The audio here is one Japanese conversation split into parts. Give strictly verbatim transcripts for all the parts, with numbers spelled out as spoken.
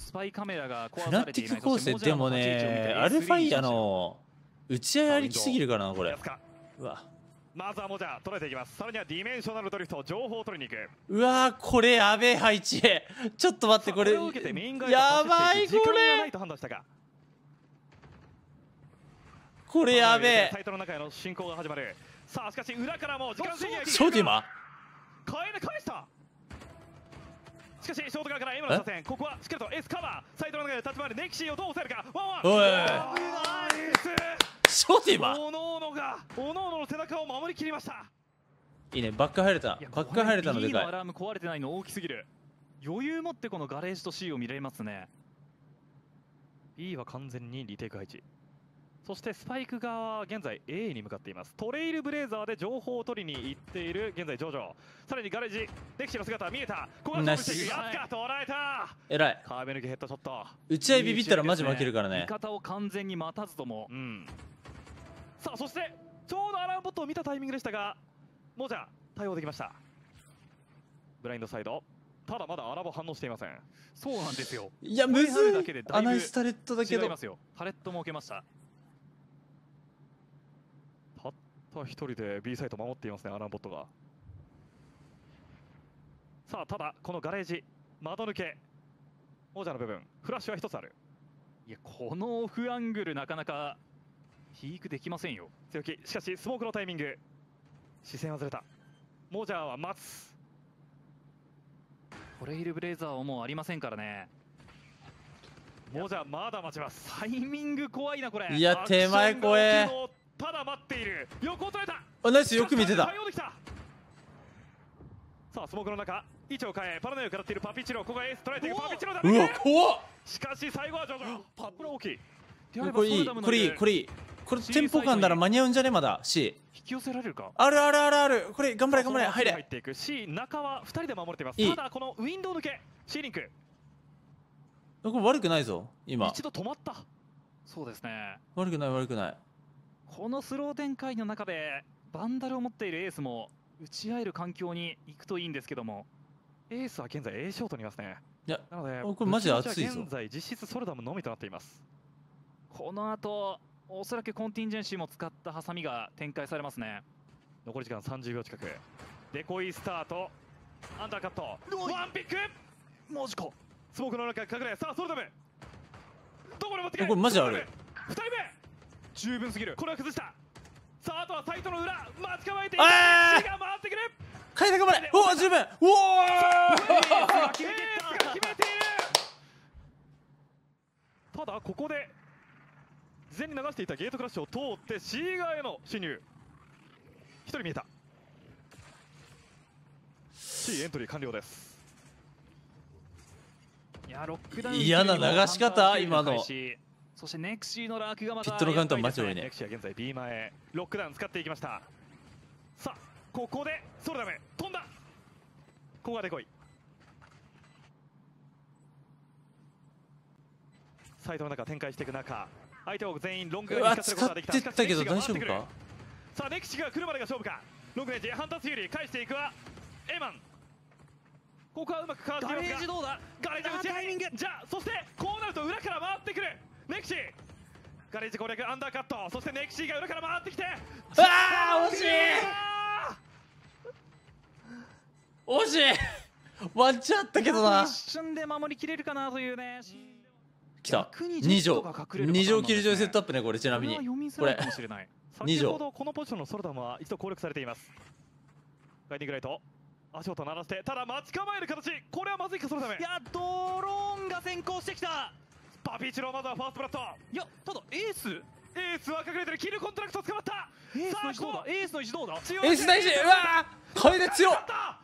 スパイカメラが壊フナされていない。 ティック構成でもね、アルファイアの打ち合いありきすぎるからなこれ。うわ。 まずはモジャ捉えていきます。さらにはディメンショナルドリフト、情報を取りに行く。 うわー、これやべえ配置。ちょっと待ってこれ。やばいこれ。これやべえ。 サイトの中への進行が始まる。さあしかし裏からも時間制限。 ショーティマ。 返れ返した。しかしショート側からエムの左遷。ここはしっかりとエースカバー。サイトの中で立ち回るネキシーをどう抑えるか。ワンワン。 おい。 ナイス。 ショーティマ。 おのおのがおのおのの背中を守りきりました。 いいね、バック入れた。バック入れたのでかい。 B のアラーム壊れてないの大きすぎる。余裕持ってこのガレージと C を見れますね。 B は完全にリテイク配置。そしてスパイク側は現在 A に向かっています。トレイルブレイザーで情報を取りに行っている現在ジョジョ。さらにガレージデキシの姿見えた。ここは勝負していく。やつか捉えた。 えらい。 壁抜きヘッドショット。 打ち合いビビったらマジ負けるからね。 味方を完全に待たずとも。 うん。さあそしてちょうどアラームボットを見たタイミングでしたが、もうじゃ対応できました。ブラインドサイド。ただまだアラボ反応していません。 そうなんですよ。 いやむずい。アナイスタレットだけど。 違いますよ。タレットも受けました。 たった一人で B サイト守っていますね、アラームボットが。さあただこのガレージ窓抜け王者の部分フラッシュは一つある。 いやこのオフアングルなかなかヒークできませんよ。 強気。しかしスモークのタイミング視線はずれた。モジャーは待つ。 トレイルブレイザーはもうありませんからね。 モジャーまだ待ちます。 タイミング怖いなこれ。 いや手前怖え。 ただ待っている。横を取れた。 あ、ナイス。よく見てた。 さあスモークの中位置を変えパラノイを食らっているパピチロ。ここがエース捉えているパピチロだ。 うわ怖っ。 しかし最後はジョジョ。パップラ大きい。 これいいこれいいこれいい。これテンポ感なら間に合うんじゃねまだ。 C 引き寄せられるか。 あるあるあるある。これ頑張れ頑張れ。入れ。 入っていく。 C 中はふたりで守れています。ただこのウィンドウ抜け C リンクこれ悪くないぞ今。 一度止まった。 そうですね。 悪くない悪くない。 このスロー展開の中でバンダルを持っているエースも打ち合える環境に行くといいんですけども、 エースは現在 A ショートにいますね。 いやなのでこれマジで熱いぞ。 現在実質ソルダムのみとなっています。 この後おそらくコンティンジェンシーも使ったハサミが展開されますね。 残り時間さんじゅうびょう近く。デコイスタートアンダーカットワンピックマジか。スモークの中隠れ。さあソルダムどこで持ってくる。 これマジある。 ふたりめ十分すぎる。これは崩した。さああとはサイトの裏待ち構えている。 あーが回ってくる。 変えて頑張れ。おお十分。おお決めている。ただここで事前に流していたゲートクラッシュを通って C 側への侵入。ひとり見えた。 C エントリー完了です。 いやロックダウン嫌な流し方今の。 そしてネクシーのラークがまたピットのカウントはマジ多いね。 ネクシーは現在 B 前ロックダウン使っていきました。さあここでソルダム飛んだ。ここがデコイ。サイドの中展開していく中相手を全員ロング側に使ってったけど大丈夫か。 さあネクシーが来るまでが勝負か。ロングレンジハンタースユーリ返していくはエマン。ここはうまく変わっていますがガレージどうだ。 ガレージ打ちタイミングじゃあそしてこうなると裏から回ってくるネクシー。ガレージ攻略アンダーカット。そしてネクシーが裏から回ってきてああ惜しい惜しいワンチャンあったけどな。 一瞬で守りきれるかなというね。 来たに条に条キルジョイセットアップね。これちなみにこれ先ほどこのポジションのソルダムは一度攻略されています。ガイディングライト足音鳴らしてただ待ち構える形。これはまずいかソルダム。 いやドローンが先行してきた。 パピチロまずはファーストブラッド。 いやただエースエースは隠れてる。キルコントラクト捕まった。 エースの位置どうだ。エースの位置どうだ。 エース大事。うわーこれで強っ。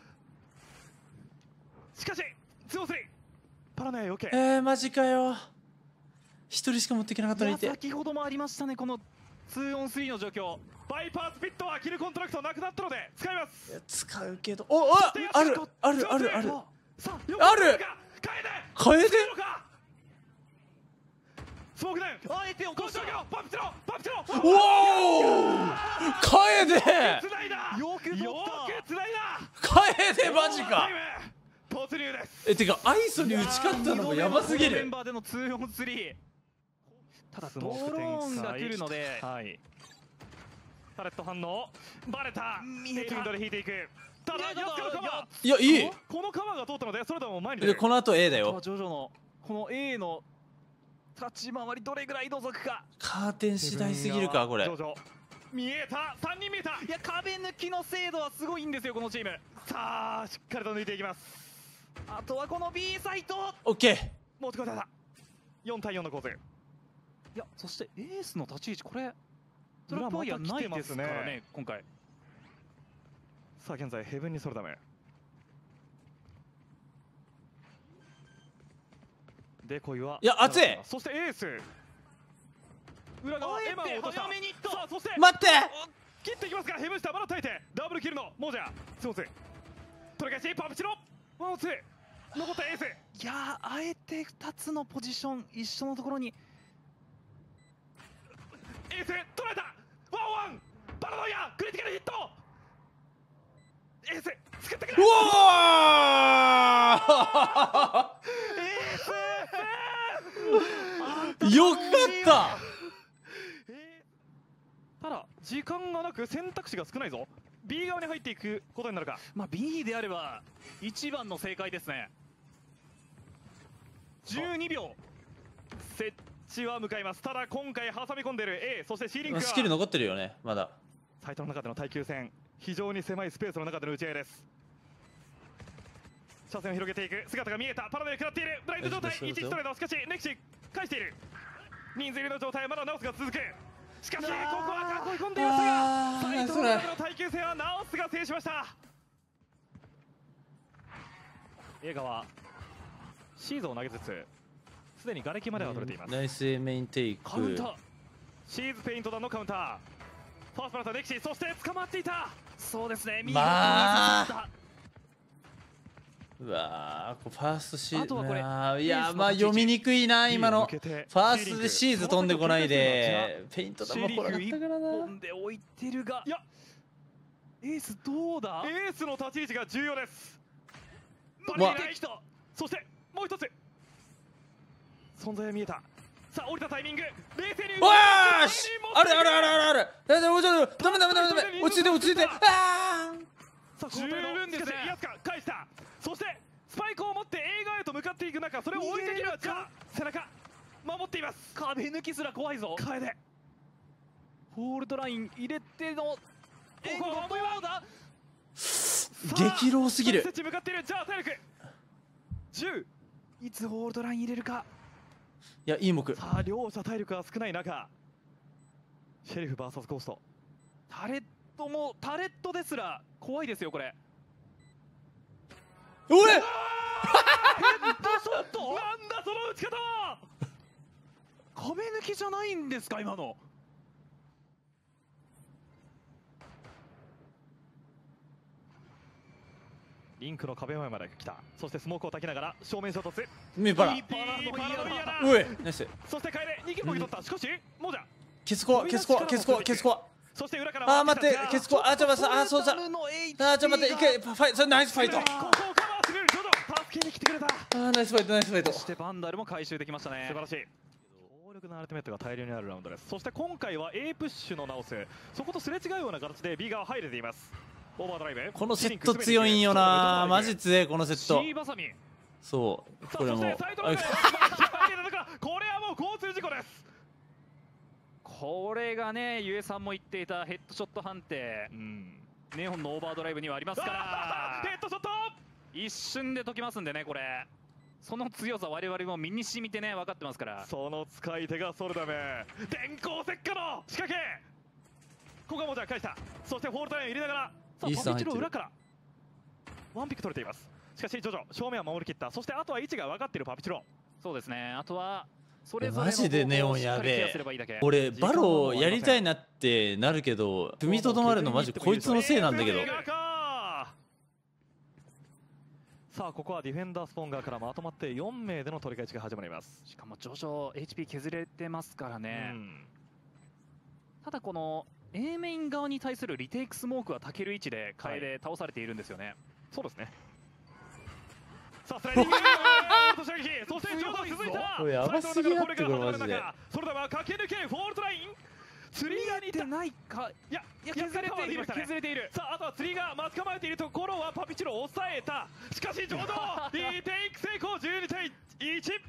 しかし強すぎパラノイ余計。 えーマジかよ。一人しか持っていけなかったのに。 先ほどもありましたねこのツーオンスリーの状況。 バイパースピットはキルコントラクトなくなったので使います。 いや使うけどおおあるあるあるあるあるある。 変えてスモークダウンあえて起こした。パピチロパピチロおお変えてつないだ。よくよくつないだ。 変えてマジか。 突入です。 えてかアイソに打ち勝ったのもやばすぎる。 メンバーでのツーオンスリー。ただドローンが来るので、 はい、タレット反応バレた。 見えた。 エインドで引いていく。ただヤスカのカバー、 いやいい。 このカバーが通ったのでそれでも前に出る。 でこの後 A だよ。 ジョジョのこの A の立ち回りどれぐらい覗くか。 カーテン次第すぎるかこれ。 ジョジョ見えた。さんにん見えた。 いや壁抜きの精度はすごいんですよこのチーム。 さあしっかりと抜いていきます。 あとはこの B サイト。 オッケー。 持ち込んだ。よん対よんの構図。 いやそしてエースの立ち位置これトラップファイヤーないですからね今回。 さあ現在ヘブンにソルダムデコイは、 いや熱い。 そしてエース裏側エマを落とした。さあそして待って切っていきますがヘブン下まだ耐えてダブルキルのモジャスモーツ取り返しパプチロワンオンツー残ったエース。 いやあえてふたつのポジション一緒のところにエース取られた。ワンワンパラノイアクリティカルヒット。エース作ってくれ。 うわーよかったただ時間がなく選択肢が少ないぞ。 B 側に入っていくことになるか。 まあ B であれば一番の正解ですね。じゅうにびょう設置は向かいます。ただ今回挟み込んでいる A そして C リンクはスキル残ってるよねまだ。 サイトの中での耐久戦非常に狭いスペースの中での打ち合いです。車線を広げていく姿が見えた。パラメル食らっているブラインド状態いちストレート。しかしネクシー返している。人数入りの状態まだナオスが続く。しかしここは囲い込んでいましたがサイトの中での耐久戦はナオスが制しました。映画はシーズンを投げつつすでに瓦礫までは取れています。 ナイスメインテイク。 カウンターシーズペイント弾のカウンター。ファーストランターネクシーそして捕まっていた。 そうですね。 まあうわーファーストシーズあとはこれいやまあ読みにくいな今の。ファーストでシーズ飛んでこないでペイント弾もこれだったからな。 飛んで置いてるが、いやエースどうだ。 エースの立ち位置が重要です。 バレてきた。 そしてもう一つ存在が見えた。さあ降りたタイミング冷静に。 おーしあるあるあるあるあるダメダメダメダメダメダメ落ち着いて落ち着いて。ああ十分ですね。ヤスカ返した。そしてスパイクを持って A 側へと向かっていく中それを追いかけるか背中守っています。 壁抜きすら怖いぞ。 楓ホールドライン入れての援護どうだ。 激ローすぎる。 設置向かっている。じゃあ体力じゅういつホールドライン入れるか。 いやいい目。 さあ両者体力が少ない中シェリフ ブイエス ゴースト。 タレットもタレットですら怖いですよこれ。 おいヘッドショットなんだその打ち方は。 壁抜きじゃないんですか今の。 リンクの壁前まで来た。そしてスモークを焚きながら正面衝突。 ミパラいいパラノイアだ。 おいナイス。 そして楓にキルもぎ取った。しかしモジャケツコアケツコアケツコアケツコア。 そして裏からあー待ってケツコアあちょっと待ってあそうじゃあちょっと待って一回ファイトナイスファイト。 ここをカバーしてくれる。ジョジョ助けに来てくれた。 あーナイスファイトナイスファイト。 そしてバンダルも回収できましたね。 素晴らしい。強力なアルティメットが大量にあるラウンドです。そして今回は A プッシュの直すそことすれ違うような形で B 側入れています。オーバードライブこのセット強いんよなマジ強いこのセット。 C バサミ。 そうこれもこれはもう交通事故です。 これがねゆえさんも言っていたヘッドショット判定、うん、ネオンのオーバードライブにはありますからヘッドショット一瞬で解きますんでね。これその強さ我々も身に染みてね分かってますから。 その使い手がソルダム電光石火の仕掛け。ここはもうじゃあ返した。そしてフォールタイン入れながらさあパピチロ裏からワンピック取れています。しかしジョジョ正面は守りきった。そしてあとは位置が分かっているパピチロ。 そうですね。あとはそれぞれマジでネオンやべえ。俺バロやりたいなってなるけど踏みとどまるのマジこいつのせいなんだけど。 さあここはディフェンダースポンガーからまとまってよんめいでの取り返しが始まります。 しかも徐々 エイチピー 削れてますからね、うん、ただこの A メイン側に対するリテイクスモークはたける位置で楓倒されているんですよね、はい、 そうですね。 さあスライディング落とし撃そして上手続いたこれやばすぎやってこれマジで。 それでは駆け抜けフォールトライン釣りが似てないかいやいや削れている削れているさああとは釣りが待ち構えているところはパピチロを抑えたしかし上々リテイク成功じゅうにたいいち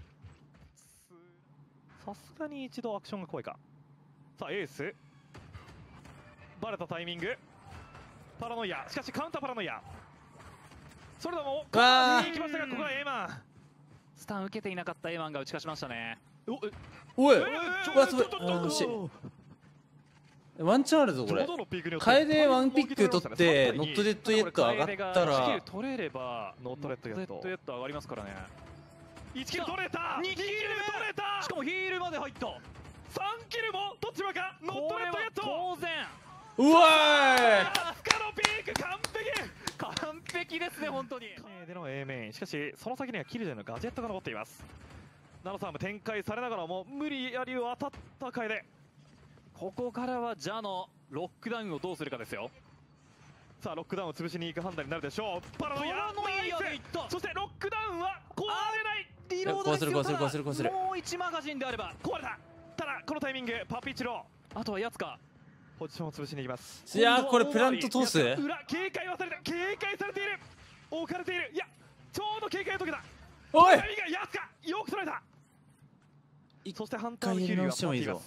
さすがに一度アクションが怖いかさあエースバレたタイミングパラノイアしかしカウンターパラノイアそれでもここに行きましたがここはエーマンスタン受けていなかったエーマンが打ち勝ちましたね。 おい、 えうわすごい、あー惜しい。ワンチャンあるぞこれ。楓ワンピック取ってノットデッドイエット上がったらいちキル取れればノットレッドイエットノットデッド上がりますからね。 いちキル取れたにキル取れたしかもヒールまで入った。 さんキルもどっちもかノットレッドイエット当然うわさすがのピーク完璧完璧ですね本当に。 での A メインしかしその先にはキルジェのガジェットが残っています。ナノサーム展開されながらも無理やり当たった楓。 ここからはジャのロックダウンをどうするかですよ。 さあロックダウンを潰しに行く判断になるでしょう。パラノイアパラノイアでいった。 そしてロックダウンは壊れないリロードですよ。 壊せる壊せる壊せる壊せる。 もういちマガジンであれば壊れた。ただこのタイミングパピチロあとはやつかポジションを潰しに行きます。 いやーこれプラント通す。 裏警戒はされた警戒されている置かれているいやちょうど警戒を解けたおいタイミングがやつかよく捉えたそしてハンターのキルが一回やり直してもいいぞ。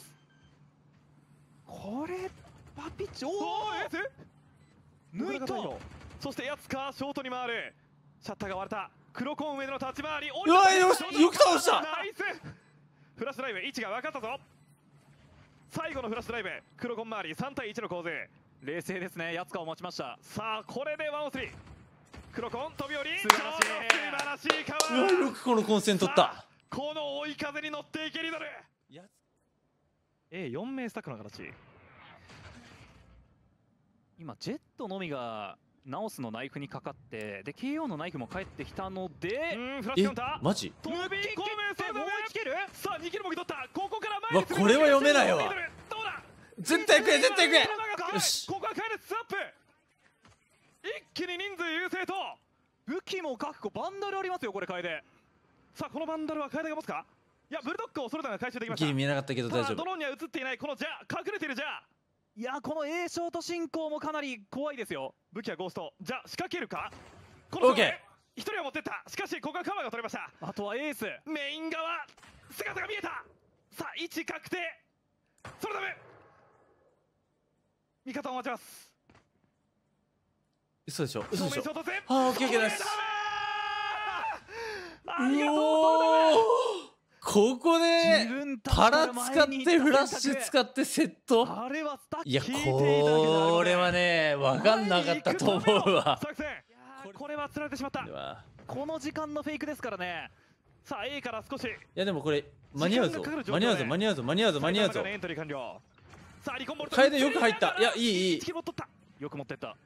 これパピチおおおーエース抜いた。 そしてやつかショートに回るシャッターが割れた黒コーン上での立ち回りうわよしよく倒したナイスフラッシュライブ位置が分かったぞ最後のフラッシュライブ黒コーン周りさんたいいちの構図冷静ですね。やつかを持ちました。 さあこれでワンオンスリー黒コーン飛び降り素晴らしい素晴らしいカうわバーよくこの混戦取ったさあこの追い風に乗っていけリドル エーよん 名スタックの形今ジェットのみがナオスのナイフにかかってで ケーオー のナイフも返ってきたのでうんフラッシュえカウンターマジ飛び込むさもういちキルさあにキルもぎ取ったここからうわこれは読めないわ。 どうだ絶対食え絶対食え。よしここは帰るスアップ一気に人数優勢と武器も確保バンダルありますよこれ楓。 さあこのバンダルは楓が持つかいやブルドッグをそれぞれが回収できましたギリ見えなかったけど大丈夫。 ただドローンには映っていないこのジャー隠れているジャーいやこの A ショート進行もかなり怖いですよ。 武器はゴーストじゃあ仕掛けるかこオーケー一人は持ってったしかしここはカバーが取れましたあとはエースメイン側姿が見えたさあ位置確定それダメ味方を待ちます嘘でしょ嘘でしょ。 正面衝突あーオッケーオッケーです。 ありがとうおーここで自分たちパラから前使っにてフラッシュ使ってセット。 あれはスタッいや聞いていただけたらこれはね分かんなかったと思うわ。 作戦これは釣られてしまったこの時間のフェイクですからね。 さあ A から少しいやでもこれ間に合うぞ間に合うぞ間に合うぞ間に合うぞ間に合うぞ。 エントリー完了さあリコンボルト楓よく入ったいやいいいい。 一気持っとったよく持ってった。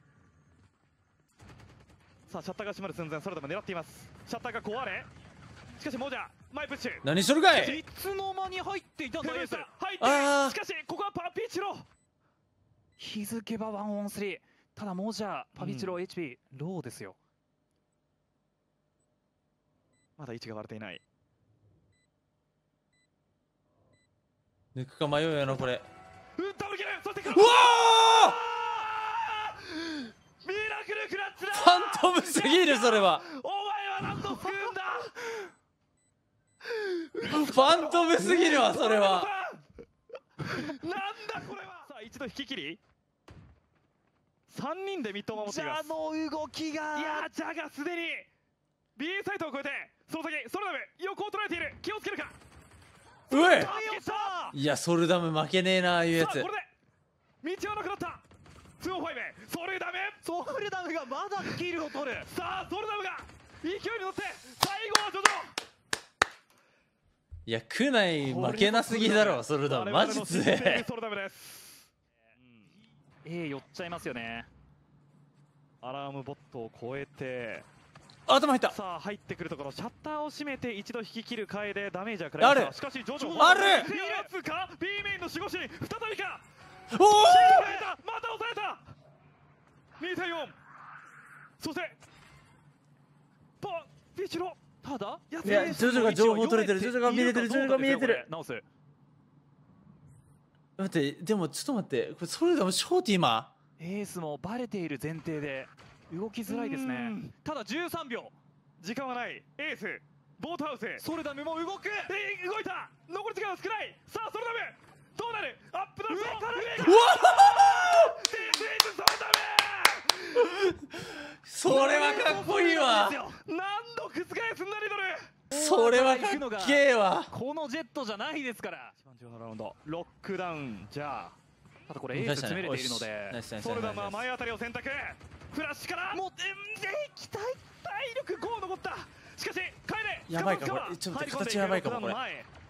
さあシャッターが閉まる寸前それでも狙っていますシャッターが壊れしかしモジャ前プッシュ何しとるかい。 いつの間に入っていたんだエース。 入ってあーしかしここはパピチロ気づけばワンオンスリー。ただモジャパビチロ エイチピー ローですよ。 まだ位置が割れていない抜くか迷うよなこれ。 うんダブルキルそしてうわミラクルクラッチだーファントムすぎるそれは。 お前は何度救うんだファントムすぎるわそれは。 なんだこれはさあ一度引き切りさんにんでミッドを守っていますジャの動きがいやージャがすでに B サイトを越えてその先ソルダム横を捉えている気をつけるかうえ助けたいやソルダム負けねえなああいうやつ。 さあこれで道はなくなったツーオーファイブソルダムソルダムがまだキルを取る。 さあソルダムが勢いに乗って最後はジョジいや区内負けなすぎだろソルダムマジ強え。 ソルダムです A 寄っちゃいますよね。 アラームボットを超えて頭入った。 さあ入ってくるところシャッターを閉めて一度引き切る替えでダメージは食らいましたあるしかしジョジョあるやつか B メインの守護神再びかおお抑えたまた抑えたにたいよんそしてポンピーチロただいやジョジョが情報取れてる、ジョジョが見えてる、ジョジョが見えてる。 直す。 待って、でもちょっと待って、これそれでもショーティ今エースもバレている前提で動きづらいですね。ただじゅうさんびょう、 時間はない。エースボートハウスソルダムも動く、えー、動いた。残り時間は少ない。さあソルダムどうなる。アップダウン、上から上から、うわそれはかっこいいわ。 何度覆すんだリドル。 それはかっけえわ。 このジェットじゃないですから。 いちばんじゅうななラウンドロックダウン。じゃあただこれエース詰めれているので、 ソルダムは前あたりを選択。フラッシュからもうえ期待体力ご残った。しかし帰れ。 やばいかこれ、ちょっと待って、形やばいかもこれ。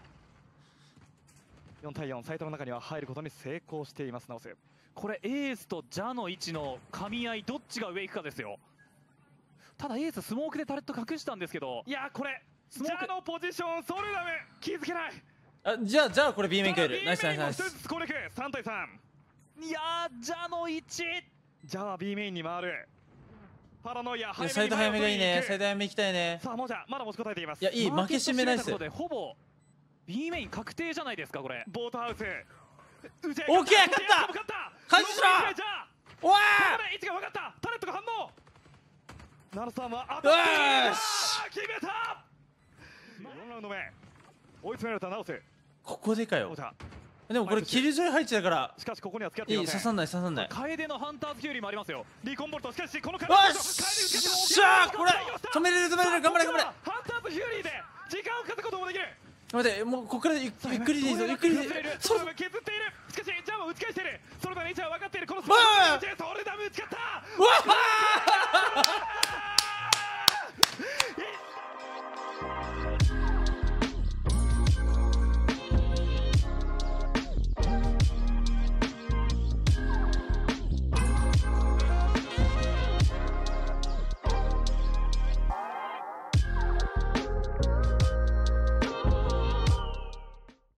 よんたいよん、サイトの中には入ることに成功しています。直せ。 これエースとジャの位置の噛み合い、どっちが上行くかですよ。ただエーススモークでタレット隠したんですけど、 いやこれジャのポジションソルダム気づけない。 あ、じゃあじゃあこれ B 面帰る。ナイスナイスナイス。 攻略さんたいさん。 いやージャの位置、 ジャは B メインに回る。パラノイア早めにサイド早めがいいね。サイド早め行きたいね。 さあもうじゃまだ持ちこたえています。 いやいい、負けしめないっす。 ほぼ B メイン確定じゃないですかこれ。 ボートハウスオッケー、勝った開始しろ。おわー位置が分かった。タレットが反応。ナルさんはあっよし決めた。よんラウンド目追い詰められたナオス。 ここでかよ。でもこれキルジョイ配置だから、 しかしここには付き合っていい、 いません。 刺さんない刺さんない。 楓のハンターズキュウリもありますよ。 リコンボルト。しかしこのよっしゃー、これ止めれる止めれる、頑張れ頑張れ。 ハンターズヒューリーで時間を稼ぐこともできる。 待って、もうここからゆっくりでいいぞ、ゆっくりでいい。 ソルダム削っている。しかしジャンは打ち返している。ソルダムの位置は分かっている。このソルダム打ち勝った。うわー